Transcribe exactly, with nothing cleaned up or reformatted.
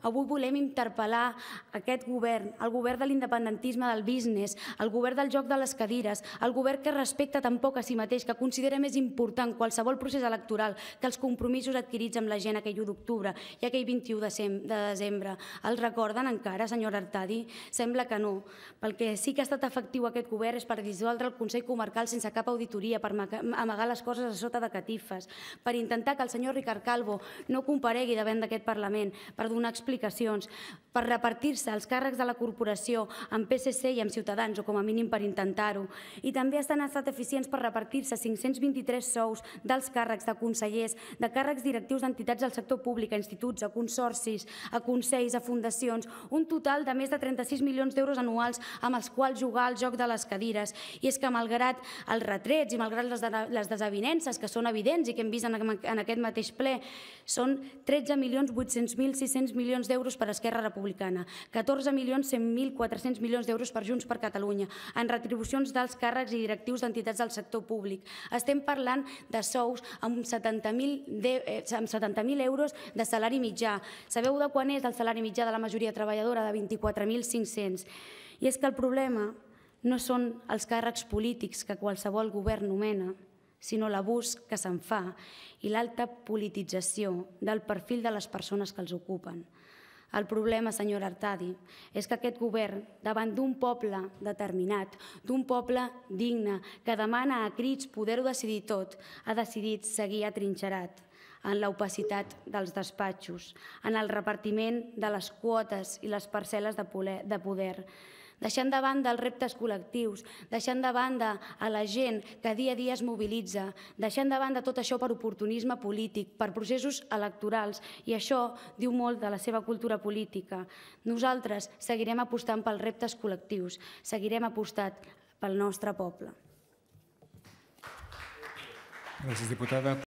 Avui volem interpel·lar aquest govern, el govern de l'independentisme del business, el govern del joc de les cadires, el govern que respecta tan poc a si mateix, que considera més important qualsevol procés electoral que els compromisos adquirits amb la gent aquell u d'octubre i aquell vint-i-u de desembre. Els recorden encara, senyora Artadi? Sembla que no. Pel que sí que ha estat efectiu aquest govern és per dissoldre el Consell Comarcal sense cap auditoria, per amagar les coses a sota de catifes, per intentar que el senyor Ricard Calvo no comparegui davant d'aquest Parlament, per donar explicacions, per repartir-se els càrrecs de la corporació amb P S C i amb Ciutadans, o com a mínim per intentar-ho. I també han estat eficients per repartir-se cinc-cents vint-i-tres sous dels càrrecs de consellers, de càrrecs directius d'entitats del sector públic, a instituts, a consorcis, a consells, a fundacions, un total de més de trenta-sis milions d'euros anuals amb els quals jugar al joc de les cadires. I és que malgrat els retrets i malgrat les desavinences que són evidents i que hem vist en aquest mateix ple, són tretze milions vuit-cents mil sis-cents milions d'euros per Esquerra Republicana, catorze milions cent mil quatre-cents milions d'euros per Junts per Catalunya, en retribucions dels càrrecs i directius d'entitats del sector públic. Estem parlant de sous amb setanta mil euros de salari mitjà. Sabeu de quan és el salari mitjà de la majoria treballadora? De vint-i-quatre mil cinc-cents. I és que el problema no són els càrrecs polítics que qualsevol govern nomena, sinó l'abús que se'n fa i l'alta politització del perfil de les persones que els ocupen. El problema, senyora Artadi, és que aquest govern, davant d'un poble determinat, d'un poble digne, que demana a crits poder-ho decidir tot, ha decidit seguir atrinxerat en l'opacitat dels despatxos, en el repartiment de les quotes i les parcel·les de poder, deixant de banda els reptes col·lectius, deixant de banda a la gent que dia a dia es mobilitza, deixant de banda tot això per oportunisme polític, per processos electorals, i això diu molt de la seva cultura política. Nosaltres seguirem apostant pels reptes col·lectius, seguirem apostant pel nostre poble. Gràcies, diputada.